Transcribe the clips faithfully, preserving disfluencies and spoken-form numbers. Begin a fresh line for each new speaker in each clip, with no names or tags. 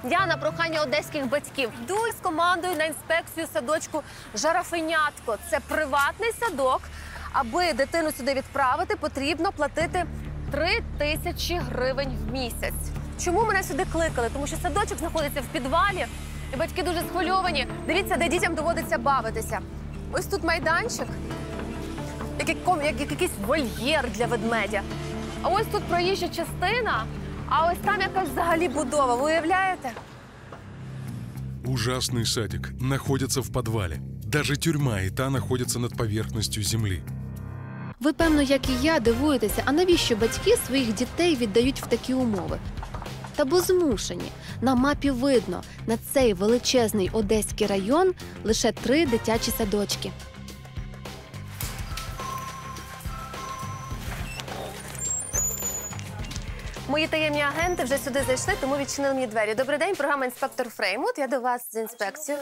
Я на прохання одеських батьків йду з командою на інспекцію садочку «Жарафенятко». Це приватний садок. Аби дитину сюди відправити, потрібно платити три тисячі гривень в місяць. Чому мене сюди кликали? Тому що садочок знаходиться в підвалі, і батьки дуже схвильовані. Дивіться, де дітям доводиться бавитися. Ось тут майданчик, як, як, як якийсь вольєр для ведмедя. А ось тут проїжджа частина, а ось там якась взагалі будова. Ви уявляєте?
Ужасный садик находится в подвале. Даже тюрьма и та находится над поверхностью земли.
Ви, певно, як і я, дивуєтеся, а навіщо батьки своїх дітей віддають в такі умови? Та бо змушені. На мапі видно, на цей величезний Одеський район лише три дитячі садочки.
Мої таємні агенти вже сюди зайшли, тому відчинили мені двері. Добрий день, програма «Інспектор Фреймут». Я до вас з інспекцією.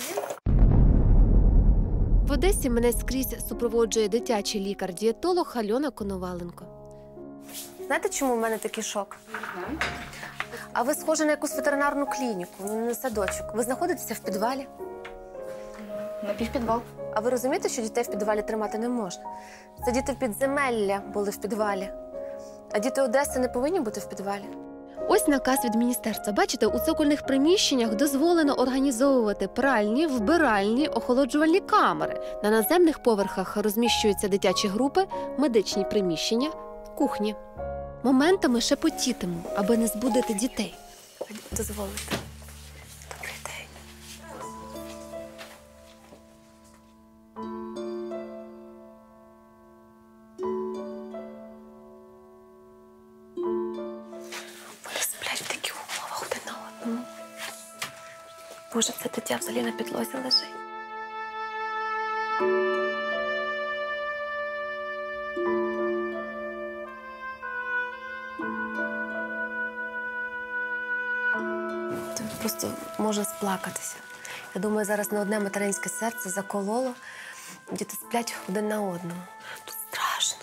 В Одесі мене скрізь супроводжує дитячий лікар-дієтолог Альона Коноваленко.
Знаєте, чому в мене такий шок? А ви схожі на якусь ветеринарну клініку, на садочок. Ви знаходитеся в підвалі?
Напівпідвал.
А ви розумієте, що дітей в підвалі тримати не можна? Це діти в підземелля були в підвалі. А діти Одеси не повинні бути в підвалі.
Ось наказ від міністерства. Бачите, у цокольних приміщеннях дозволено організовувати пральні, вбиральні, охолоджувальні камери. На наземних поверхах розміщуються дитячі групи, медичні приміщення, кухні. Моментами шепотітиму, аби не збудити дітей.
Дозволите. Добрий день. Вони сплять в таких умовах один на одному. Боже, це дитя взагалі на підлозі лежить. Просто можна сплакатися. Я думаю, зараз на одне материнське серце закололо. Діти сплять один на одному. Тут страшно.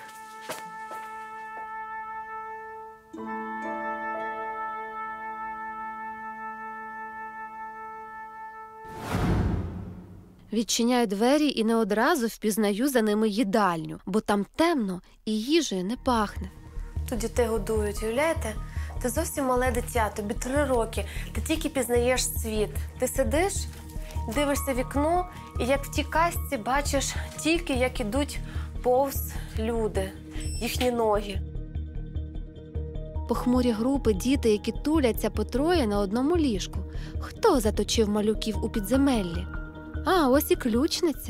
Відчиняю двері і не одразу впізнаю за ними їдальню, бо там темно і їжею не пахне.
Тут дітей годують, уявляєте? Ти зовсім мале дитя, тобі три роки, ти тільки пізнаєш світ. Ти сидиш, дивишся в вікно, і як в тій казці бачиш тільки, як ідуть повз люди, їхні ноги.
Похмурі групи, діти, які туляться по троє на одному ліжку. Хто заточив малюків у підземеллі? А, ось і ключниця.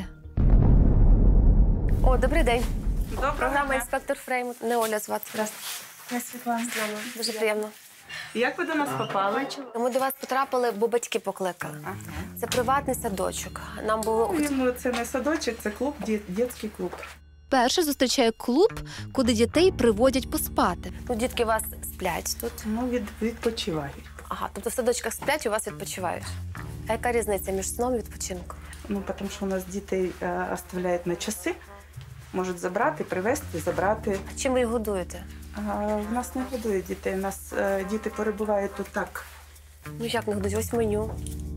О, добрий день.
Доброго
Програма
дня.
«Інспектор Фреймут». Не Оля звати. Здравствуйте.
Я Світлана.
Світлана, дуже приємно.
Як ви до нас попали?
Ми до вас потрапили, бо батьки покликали.
Ага.
Це приватний садочок. Нам було...
Ну, це не садочок, це клуб, дит- дитячий клуб.
Перше зустрічаю клуб, куди дітей приводять поспати.
Ну, дітки у вас сплять тут.
Ну, від, відпочивають.
Ага, тобто в садочках сплять, у вас відпочивають. А яка різниця між сном і відпочинком?
Ну, тому що у нас дітей е, оставляють на часи. Можуть забрати, привезти, забрати.
А чим ви їх годуєте?
А, в нас не годують дітей, у нас е, діти перебувають тут так.
Ну, як не годують? Ось меню.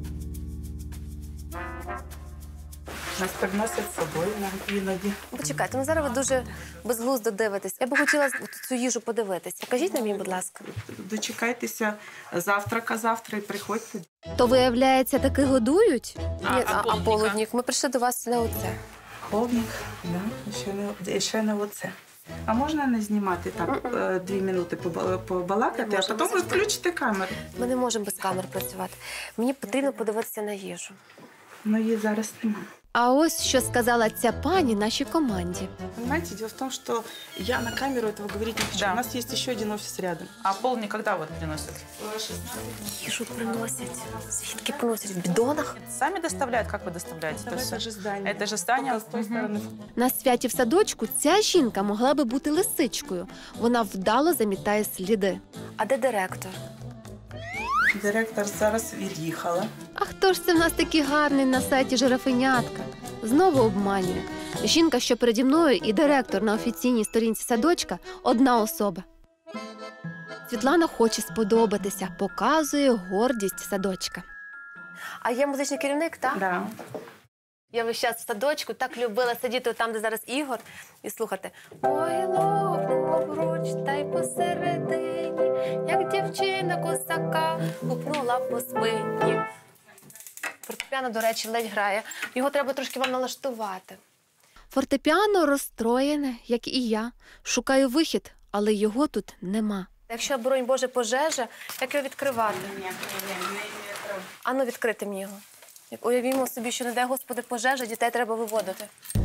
Нас приносять з собою іноді.
Почекайте, ну зараз ви дуже безглуздо дивитесь. Я би хотіла цю їжу подивитись. Покажіть нам її, будь ласка.
Дочекайтеся завтрака завтра і приходьте.
То, виявляється, таки годують?
А,
Ні,
а
а, а
полдника?
полудник. Ми прийшли до вас на оце.
Повник, да, ще не, ще не оце. А можна не знімати так е, дві минути поба- побалакати,
Не
а
можна,
потім
ми
включити камеру?
Ми не можемо без камер працювати. Мені потрібно подивитися на їжу.
Ну, її зараз немає.
А ось що сказала ця пані нашій команді.
Понимаете, дело в том, что я на камеру этого говорить не хочу.
Да.
У нас есть еще один офис рядом.
А полдник когда вот приносят?
Їжу приносять. Звідки приносять? В бідонах?
Сами доставляют? Как вы доставляете?
Это,
это всё?
же здание.
Это же здание?
Только с той
Мгм.
стороны.
На святі в садочку ця жінка могла би бути лисичкою. Вона вдало замітає сліди.
А де директор?
Директор зараз від'їхала.
А хто ж це в нас такий гарний на сайті «Жирафенятка»? Знову обманює. Жінка, що переді мною, і директор на офіційній сторінці садочка – одна особа. Світлана хоче сподобатися, показує гордість садочка.
А є музичний керівник, так?
Да.
Я весь час в садочку так любила сидіти там, де зараз Ігор, і слухати. Ой, лопнула обруч, та й посередині, як дівчина косака гупнула по спині. Фортепіано, до речі, ледь грає. Його треба трошки вам налаштувати.
Фортепіано розстроєне, як і я. Шукаю вихід, але його тут нема.
Якщо, боронь Боже, пожежа, як його відкривати?
Ні, ні, ні, ні.
Ану, відкрити мені його. Як уявімо собі, що не дай Господи пожежа, дітей треба виводити.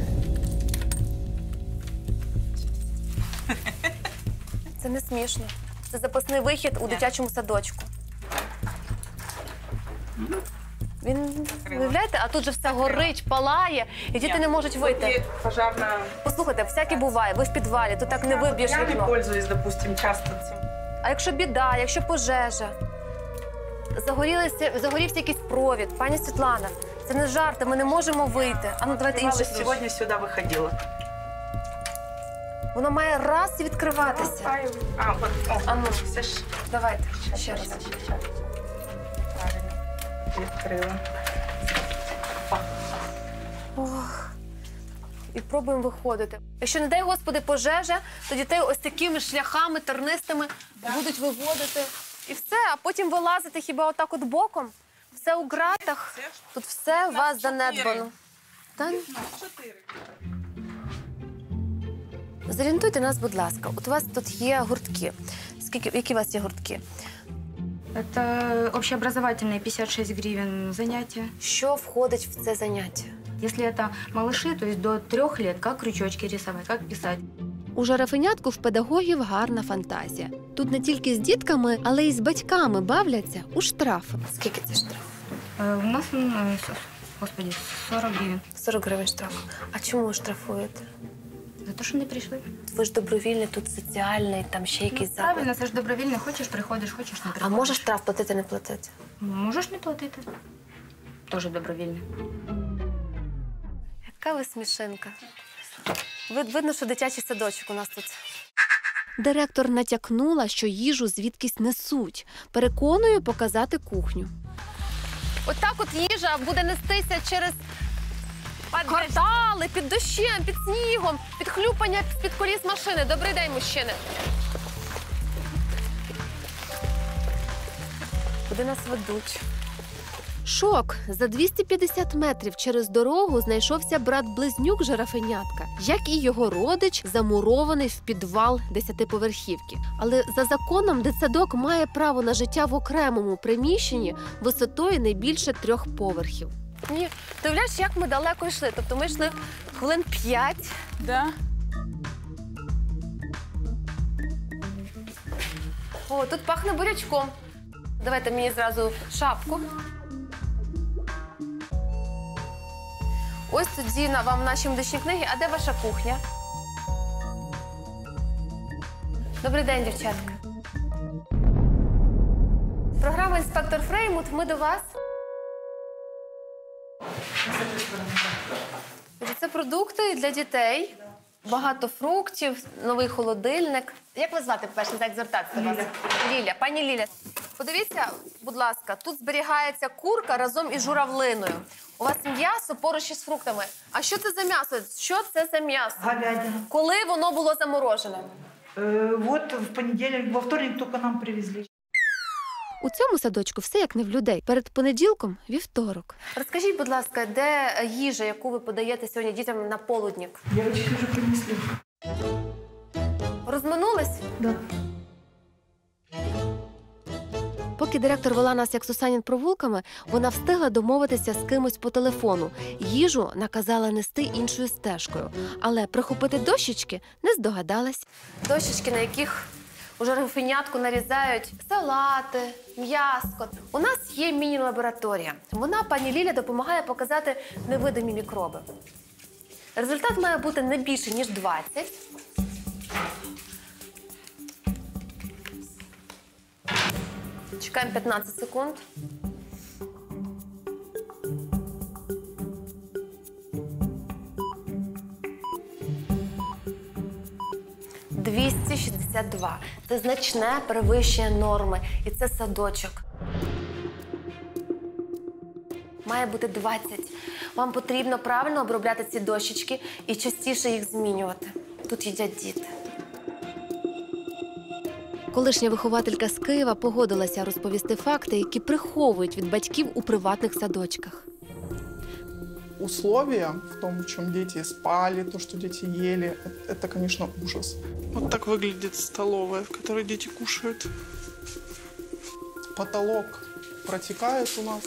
Це не смішно. Це запасний вихід у дитячому садочку. Він, виявляєте, а тут же все горить, палає, і діти не можуть вийти.
Пожарна...
Послухайте, всяке буває, ви в підвалі, тут так не виб'єш
Я не
вікно.
пользуюсь, допустим, часто цим.
А якщо біда, якщо пожежа, загорілися, загорівся якийсь провід, пані Світлана, це не жарти, ми не можемо вийти. А ну давайте інший ключ.
Сьогодні сюди виходила.
Воно має раз і відкриватися.
А, от, о,
А ну,
це ж...
давайте, ще раз.
Щас, щас, щас. Правильно. Відкрила.
Ох. І пробуємо виходити. Якщо, не дай Господи, пожежа, то дітей ось такими шляхами тернистими будуть виводити. І все, а потім вилазити хіба отак от боком. Все у ґратах. Тут все у вас занедбано. Та... Зорієнтуйте нас, будь ласка. От у вас тут є гуртки. Скільки, які у вас є гуртки?
Это общеобразовательные пятьдесят шесть гривен занятия.
Що входить в це заняття?
Если это малыши, то есть до трех лет, как крючочки рисовать, как писать.
У Жарафинятку в педагогів гарна фантазія. Тут не тільки з дітками, але й з батьками бавляться у штрафи.
Скільки це штраф?
Э, У нас, м, с- господи, сорок гривен.
сорок гривень штраф. А чому штрафуєте?
За то, что не пришли.
Ви ж добровільний, тут соціальний, там ще якийсь заклад.
Правильно, це ж добровільно. Хочеш, приходиш, хочеш, не
А
приходиш.
може штраф платити, не платити?
Можеш не платити. Тоже добровільно.
Яка ви смішинка. Вид- Видно, що дитячий садочок у нас тут.
Директор натякнула, що їжу звідкись несуть. Переконує показати кухню.
Отак от їжа буде нестися через квартали, під дощем, під снігом, під хлюпання з-під коліс машини. Добрий день, мужчини. Куди нас ведуть?
Шок! За двісті п'ятдесят метрів через дорогу знайшовся брат-близнюк Жарафинятка, як і його родич, замурований в підвал десятиповерхівки. Але за законом дитсадок має право на життя в окремому приміщенні висотою не більше трьох поверхів.
Ні, ти уявляєш, як ми далеко йшли. Тобто ми йшли хвилин п'ять.
Да.
О, тут пахне бурячком. Давайте мені зразу шапку. Ось тоді на вам наші медичні книги. А де ваша кухня? Добрий день, дівчатка. Програма «Інспектор Фреймут». Ми до вас. Це продукти для дітей. Багато фруктів, новий холодильник. Як вас звати, по-перше, не так звертатися до вас? Ліля. Пані Ліля, подивіться, будь ласка, тут зберігається курка разом із журавлиною. У вас м'ясо поруч із фруктами. А що це за м'ясо? Що це за м'ясо?
Говядина.
Коли воно було заморожене?
Э, вот в понедельник, во вторник только нам привезли.
У цьому садочку все як не в людей. Перед понеділком – вівторок.
Розкажіть, будь ласка, де їжа, яку ви подаєте сьогодні дітям на полудник?
Девочки уже принесли.
Розминулись?
Да.
Поки директор вела нас як Сусанін провулками, вона встигла домовитися з кимось по телефону. Їжу наказала нести іншою стежкою. Але прихопити дощечки не здогадалась.
Дощечки, на яких у Жарафинятку нарізають салати, м'яско. У нас є міні-лабораторія. Вона, пані Ліля, допомагає показати невидимі мікроби. Результат має бути не більше, ніж двадцять. Чекаємо п'ятнадцять секунд. двісті шістдесят два. Це значне перевищення норми. І це садочок. Має бути двадцять. Вам потрібно правильно обробляти ці дощечки і частіше їх змінювати. Тут їдять діти.
Колишня вихователька з Києва погодилася розповісти факти, які приховують від батьків у приватних садочках.
Условия в том, в чем дети спали, то, что дети ели, это, конечно, ужас.
Вот так выглядит столовая, в которой дети кушают.
Потолок протекает у нас.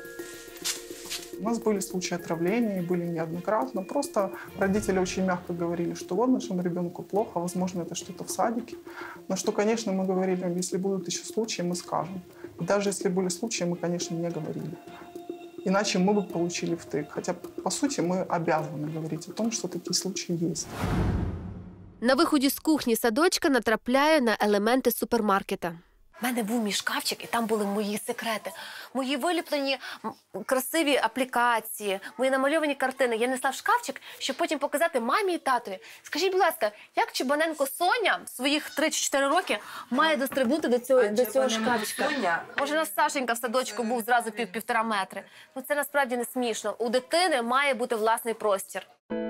У нас были случаи отравления, и были неоднократно. Просто родители очень мягко говорили, что вот нашему ребенку плохо, возможно, это что-то в садике. На что, конечно, мы говорили, если будут еще случаи, мы скажем. И даже если были случаи, мы, конечно, не говорили. Иначе мы бы получили втык. Хотя, по сути, мы обязаны говорить о том, что такие случаи есть.
На виході з кухні садочка натрапляю на елементи супермаркета.
У мене був мій шкафчик, і там були мої секрети. Мої виліплені м, красиві аплікації, мої намальовані картини. Я несла в шкафчик, щоб потім показати мамі і татові. Скажіть, будь ласка, як Чебаненко Соня в своїх три чи чотири роки має дострибнути до цього, до цього шкафчика? Може, у нас Сашенька в садочку був зразу пів, півтора метри. Ну, це насправді не смішно. У дитини має бути власний простір.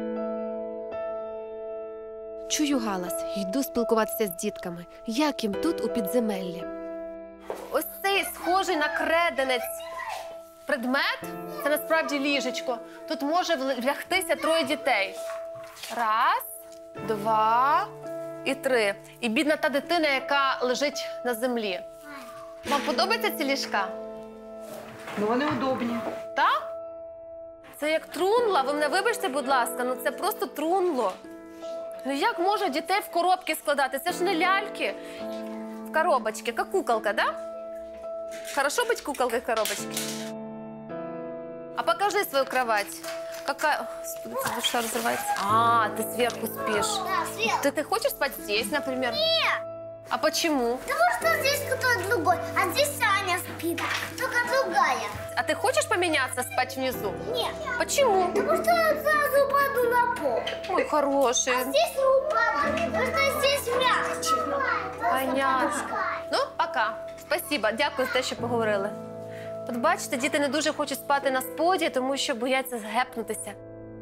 Чую галас, йду спілкуватися з дітками. Як їм тут у підземеллі?
Ось цей схожий на креденець предмет – це насправді ліжечко. Тут може влягтися троє дітей. Раз, два і три. І бідна та дитина, яка лежить на землі. Вам подобаються ці ліжка?
Ну, вони удобні.
Так? Це як трунла. Ви мене вибачте, будь ласка, ну це просто трунло. Ну як можна дітей в коробки складати? Це ж не ляльки. В коробочке, как куколка, да? Хорошо быть куколкой в коробочке? А покажи свою кровать. Какая... Господи, душа разрывается. А, ты сверху спишь.
Да, сверху.
Ты, ты хочешь спать здесь, например?
Нет.
А почему?
Потому что здесь кто-то другой, а здесь Аня спит, только другая.
А ты хочешь поменяться, спать внизу?
Нет.
Почему?
Потому что я сразу упаду на пол.
Ой, хороший.
А здесь не упаду, потому что здесь мягче.
Понятно. Ну, пока. Спасибо. Дякую за те, що поговорили. От бачите, діти не дуже хочуть спати на споді, тому що бояться згепнутися.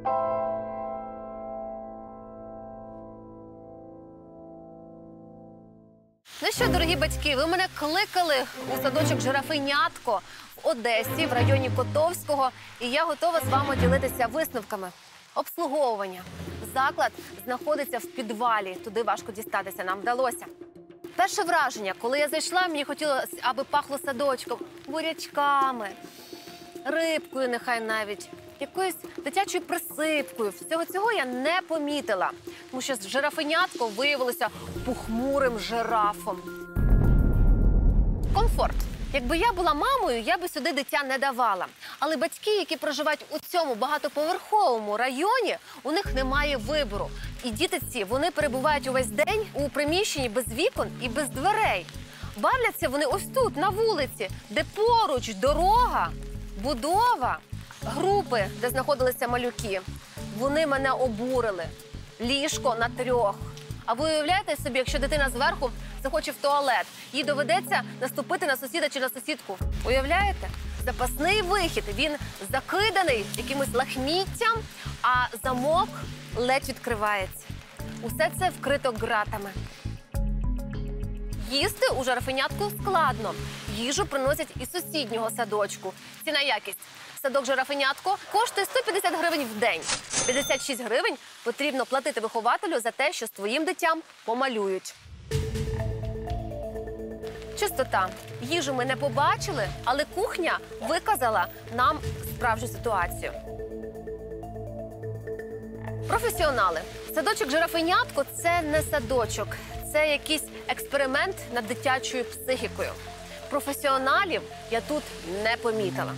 Ну що, дорогі батьки, ви мене кликали у садочок «Жирафенятко» в Одесі, в районі Котовського, і я готова з вами ділитися висновками. Обслуговування. Заклад знаходиться в підвалі, туди важко дістатися, нам вдалося. Перше враження, коли я зайшла, мені хотілося, аби пахло садочком, бурячками, рибкою нехай навіть, якоюсь дитячою присипкою. Всього цього я не помітила, тому що жирафенятко виявилося похмурим жирафом. Комфорт. Якби я була мамою, я би сюди дитя не давала. Але батьки, які проживають у цьому багатоповерховому районі, у них немає вибору. І діти ці, вони перебувають увесь день у приміщенні без вікон і без дверей. Бавляться вони ось тут, на вулиці, де поруч дорога, будова, групи, де знаходилися малюки. Вони мене обурили. Ліжко на трьох. А ви уявляєте собі, якщо дитина зверху захоче в туалет, їй доведеться наступити на сусіда чи на сусідку. Уявляєте? Запасний вихід, він закиданий якимось лахміттям, а замок ледь відкривається. Усе це вкрито ґратами. Їсти у жирафенятку складно. Їжу приносять із сусіднього садочку. Ціна-якість. Садок «Жирафенятко» коштує сто п'ятдесят гривень в день. п'ятдесят шість гривень потрібно платити вихователю за те, що з твоїм дитям помалюють. Чистота. Їжу ми не побачили, але кухня виказала нам справжню ситуацію. Професіонали. Садочок «Жирафенятко» – це не садочок. Це якийсь експеримент над дитячою психікою. Професіоналів я тут не помітила.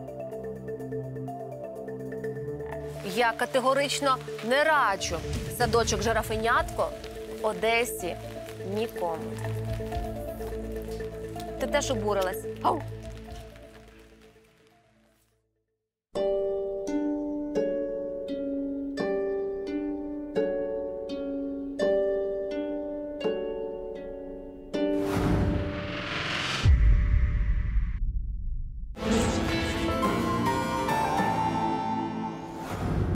Я категорично не раджу садочок «Жирафенятко» в Одесі нікому. Ти теж обурилась? Ау!